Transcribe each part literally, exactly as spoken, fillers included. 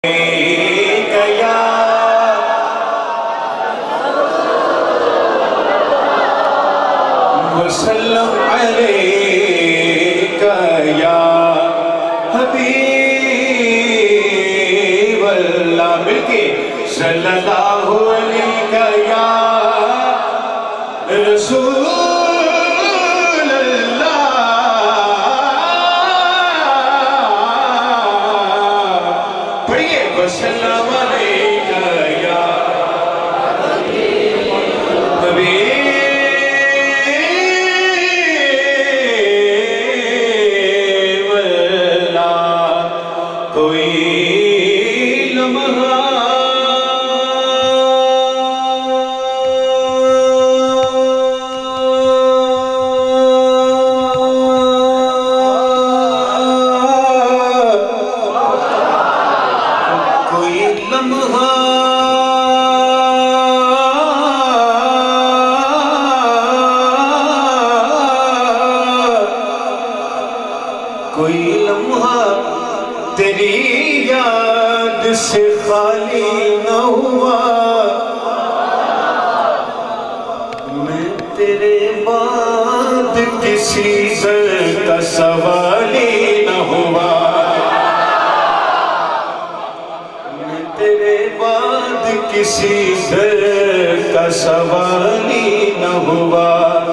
وسلم علیکہ یا حبیب اللہ، مل کے صلی اللہ علیکہ یا رسول اللہ، پڑھئے وسلم علیکہ یا حبیب کوئی لمحہ تیری یاد سے خالی نہ ہوا، میں تیرے بعد کسی در کا سوالی نہ ہوا، میں تیرے بعد کسی در کا سوالی نہ ہوا،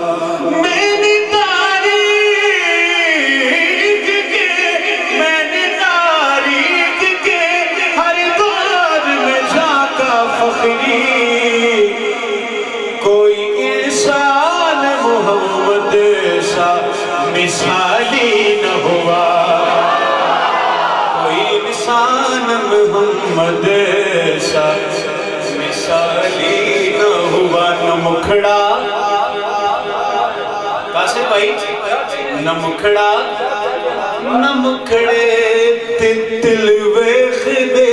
کوئی انسان محمد سا مثالی نہ ہوا، کوئی انسان محمد سا مثالی نہ ہوا، نہ مکھڑا کاسے بھائی، نہ مکھڑا نہ مکھڑے تل ویخ دے،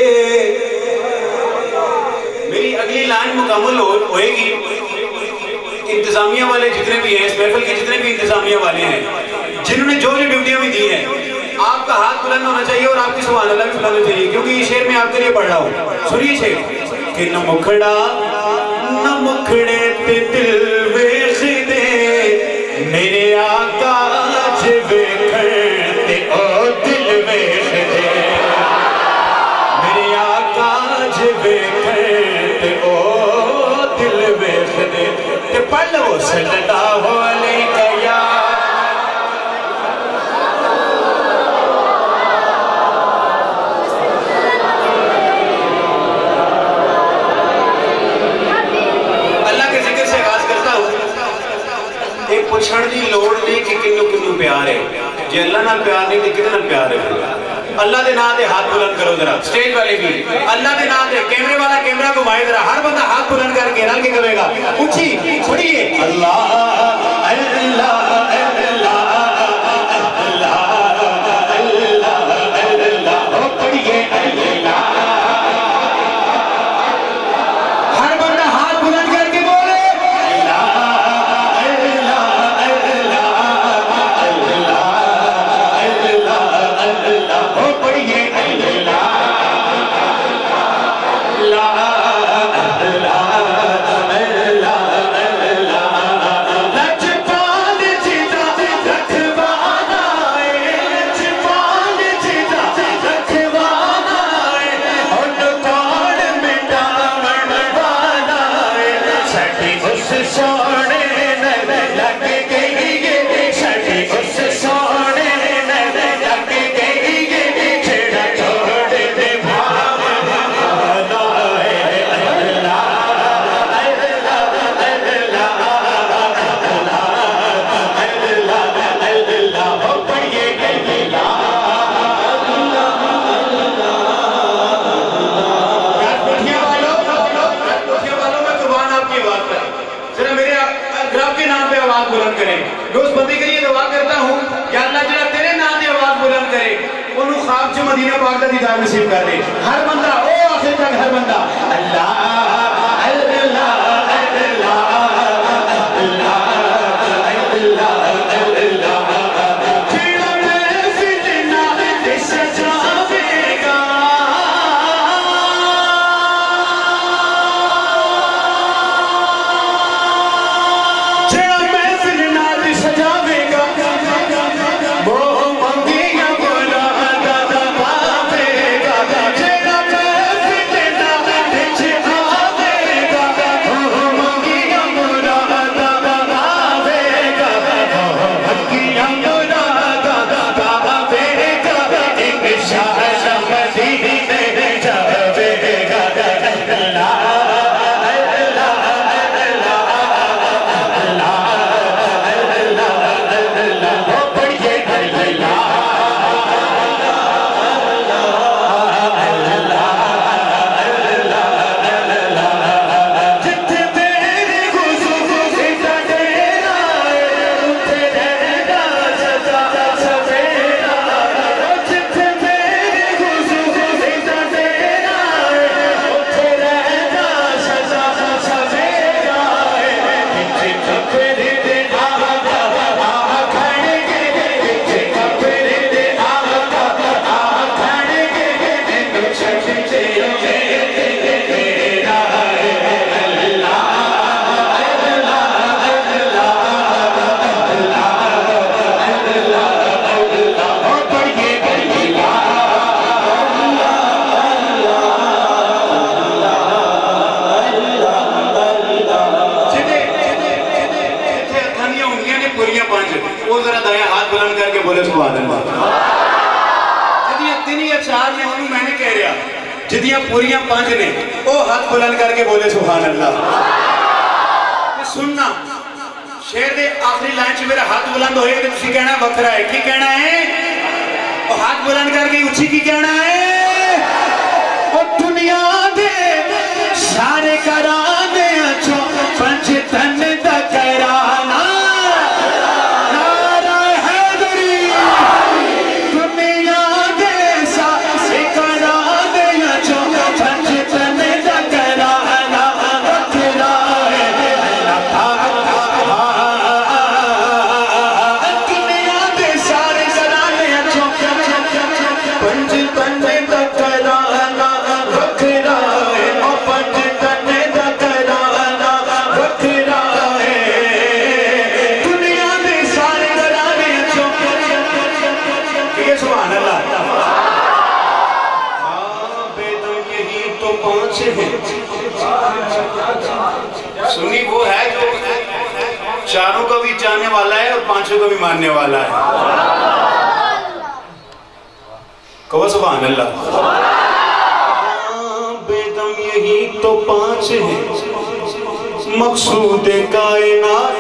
اگلی لائن مکمل ہوئے گی، انتظامیہ والے جتنے بھی ہیں، اس محفل کے جتنے بھی انتظامیہ والے ہیں، جنہوں نے جو جو ڈیوٹیاں بھی دی ہیں، آپ کا ہاتھ بلند ہونا چاہیے اور آپ کی سبحان اللہ بھی بلند ہونا چاہیے، کیونکہ یہ شعر میں آپ کے لیے پڑھ رہا ہوں، سنیے شعر کہ نہ مکھڑا نہ مکھڑے تے دل ویخ دے، میرے آقا جے ویکھڑ تے او دل ویخ دے، میرے آقا جے ویکھڑ پڑھ لو صلی اللہ علیکہ یا اللہ کے ذکر سے آغاز کرتا ہوں، ایک پوچھڑ دی لوڑ نہیں کہ کنو کنو پیار ہے، جی اللہ نال پیار نہیں کہ کتنا پیار ہے، اللہ دے نام دے ہاتھ بلند کرو ذرا، سٹیج والے بھی اللہ دے نام دے، کیمرے والا کیمرہ کو بھائی ذرا، ہر بندہ ہاتھ بلند کر کے رل کے کرے گا، اونچی چھوڑیے اللہ اللہ بلند کرے. دوست بندی کے لیے دعا کرتا ہوں یا اللہ جڑا تیرے نام دی آواز بلند کرے انہوں خواب چ مدینہ پاک دا دیدار نصیب کر دے. ہر بندہ او آخر تک ہر بندہ اللہ اللہ اللہ جدیاں پوریاں پانچ نے وہ ہاتھ بلند کر کے بولے سبحان اللہ. سننا شیر دے آخری لائن چ میرا ہاتھ بلند ہوئے کہ تسی کہنا ہے وکھرا ہے. کی کہنا ہے؟ وہ ہاتھ بلند کر کے اچھی کی کہنا ہے؟ وہ دنیا دے سارے کرانے اچھو پنچ تن دا کرانا نعرہ حیدری. دنیا دے سارے کرانے اچھو پنچ تن دا کرانا وکھرا ہے. دنیا دے سارے کرانے اچھو پنچ تن دا کرانا وکھرا ہے. پنچ تن دا کرانا وکھرا ہے. دنیا دے سارے کرانے اچھو کہ سبحان اللہ. ہاں بیدم یہی تو پانچ ہیں. سنی وہ ہے جو چاروں کو بھی جاننے والا ہے اور پانچوں کو بھی ماننے والا ہے. کہو سبحان اللہ. بیدم یہی تو پانچ ہیں مقصود کائنات.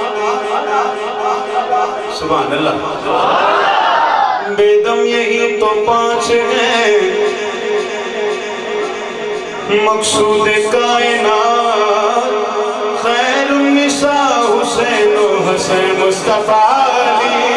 سبحان اللہ. بیدم یہی تو پانچ ہیں مقصود کائنات. خیر النساء حسین و حسن مصطفیٰ علی.